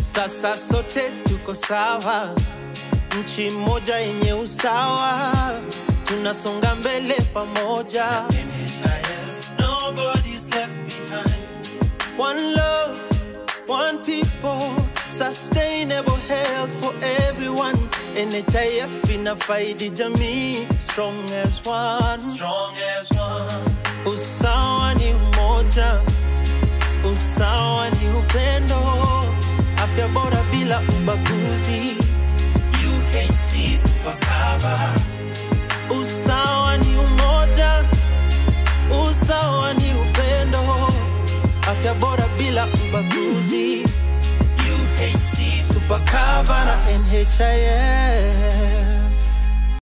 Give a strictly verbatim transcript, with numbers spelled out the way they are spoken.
Sasa sote tuko sawa, nchi moja yenye usawa, tunasonga mbele pamoja. N H I F, nobody's left behind. One love, one people, sustainable health for everyone. N H I F inafaidi jamii, strong as one, strong as one. Usawa ni umoja, usawa ni upendo, afya bora bila ubaguzi. U H C super cover. Usawa ni umoja, usawa ni upendo, afya bora bila ubaguzi. U H C super cover na N H I F.